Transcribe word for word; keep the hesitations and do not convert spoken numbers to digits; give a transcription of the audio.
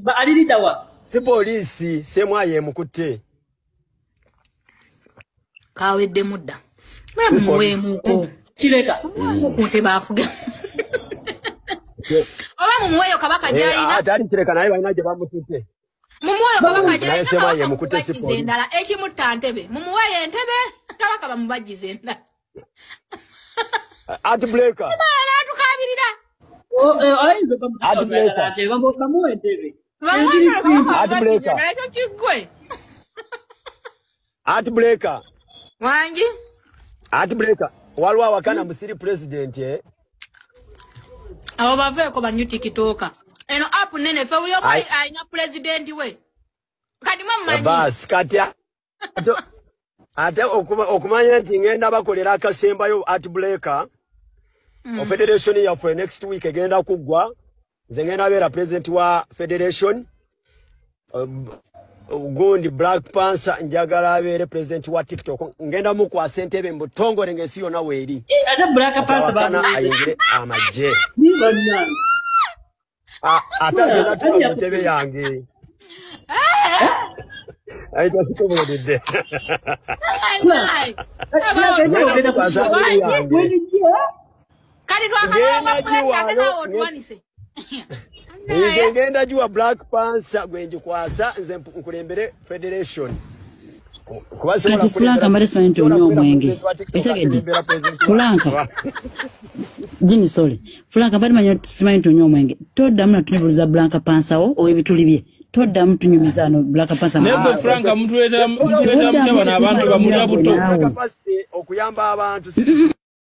ba alili dawa si polisi C M I yemukutte kawedde mudda mwe muwe muko kireka mukutte bafuga oba mumuweyo kabaka jaina atali kireka naye balina gye bamututte mumuweyo kabaka jaina C M I yemukutte si polisi endala ekimutta ntebe mumuweyo entebe kabaka bamubagize endala at breaker bana tukabirira oh eh ayinza bamutaka ate bambo bamuwe entebe at breaker nayo kigwe at breaker wangi at breaker walwa wakana musiri president eh abo baveko banyu tikitoka eno app nene fe uli omai aina president we kadi mama bas kati ate okumanya nti ngenda bakolera akasemba yo at breaker o federation ya for next week egenda kugwa nze ngenda bera president wa federation Gondi Black Panther njagala abere president wa TikTok ngenda mu kwa sentebe mbutongore ngesi yona weri ate Black Panther bana ayingire amaje ni bana ah atagenda tukutebe yange aita sikomodede kadi twakala odwanise Nze ngenda juwa Black Panther gwenje kwasa nze nkulembere federation. Kati Franka mbale simanyi nnyo omwenge. Ekitegeedde. Franka. Jini sorry. Franka mbale manyi simanyi nnyo omwenge. Toddamu na tulibuliza Black Panther o owebituli bye. Toddamu tunyumiza no Black Panther. Nebo Franka mutuleta mutuleta mutaba n'abantu bamulya buto. Okuyamba abantu